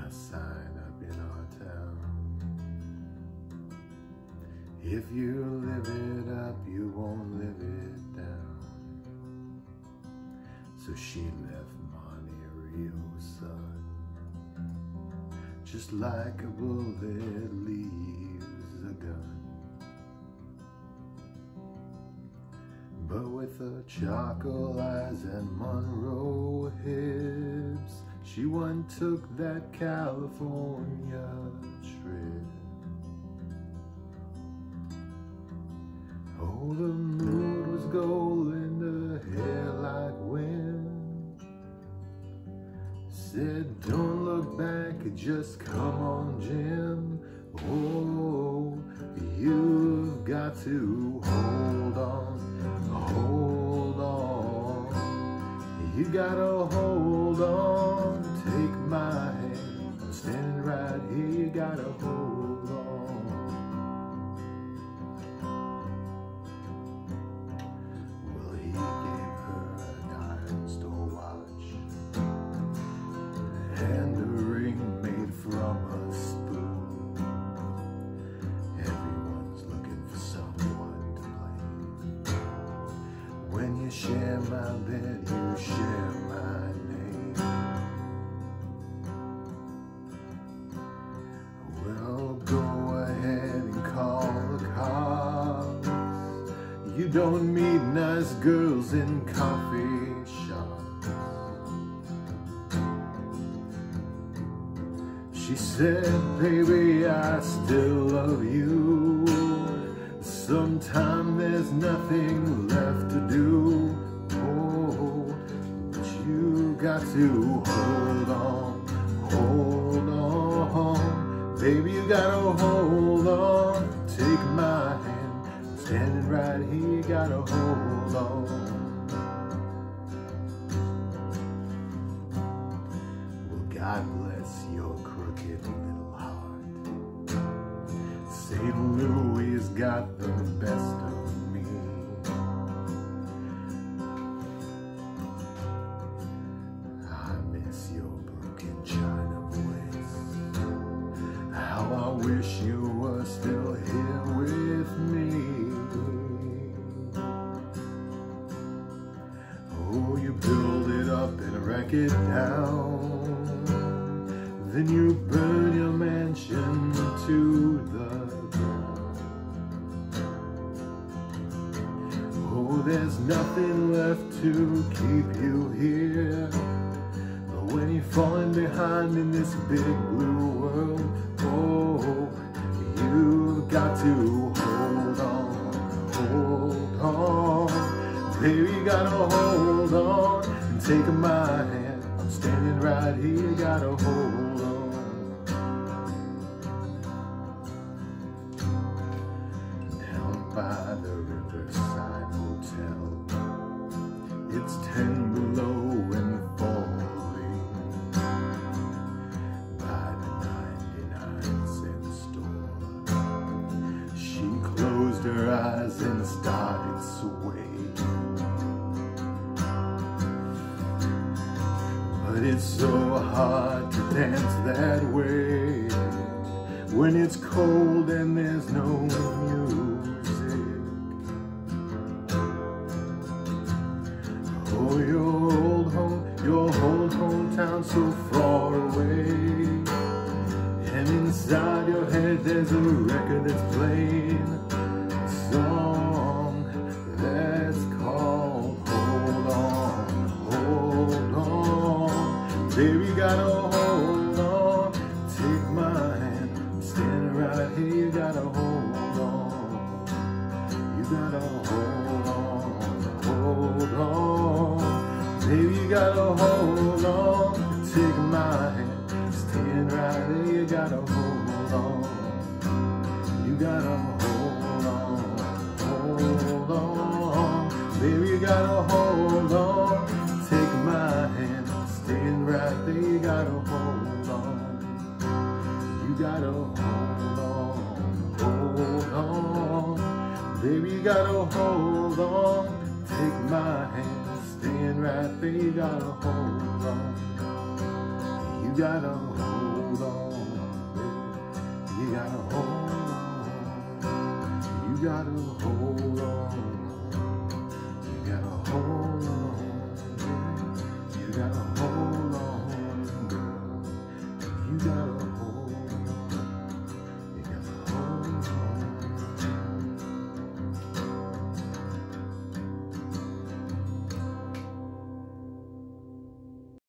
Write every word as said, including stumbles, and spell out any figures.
sign up in our town. If you live it up, you won't live it down. So she left money real sudden, just like a bullet leaves a gun. But with her charcoal eyes and Monroe hips, she one took that California trip. Oh, the mood was golden, the hair like wind. Said, don't look back, just come on, Jim. Oh, you've got to hold on, hold on. You gotta hold on, take my hand. I'm standing right here, you gotta hold on. Well, he gave her a diamond store watch and a ring made from a spoon. Everyone's looking for someone to blame. When you share my bed, you share my name. Well, go ahead and call the cops. You don't meet nice girls in coffee shops. She said, baby, I still love you. Sometimes there's nothing left to do. Oh, but you got to hold on, hold on. Baby, you gotta hold on. Take my hand, I'm standing right here, you gotta hold on. Well, God bless your crooked little heart. Saint Louis has got the best of me. I miss your broken China voice. How I wish you were still here with me. Oh, you build it up and wreck it down, then you burn your mansion to the ground. Oh, there's nothing left to keep you here. But when you're falling behind in this big blue world, oh, you've got to hold on, hold on. Baby, you gotta hold on and take my hand. I'm standing right here, you gotta hold on. Down by the Riverside Hotel, it's ten below and falling. By the ninety-nine cent store, she closed her eyes and started swaying. But it's so hard to dance that way when it's cold and there's no music. Oh, your old home, your old hometown so far away, and inside your head there's a record that's playing, a song that's called Hold On, Hold On. Baby, you gotta hold on, take my hand, I'm standing right here, you gotta hold on. You gotta hold on, hold on. Baby, you gotta hold on, take my hand, stand right there, you gotta hold on. You gotta hold on, hold on. Baby, you gotta hold on, take my hand, stand right there, you gotta hold on. You gotta hold on, hold on. Baby, you gotta hold on, take my hand, stand right there, you gotta hold on. You You gotta hold on, baby. You gotta hold on. You gotta hold on. You gotta hold on.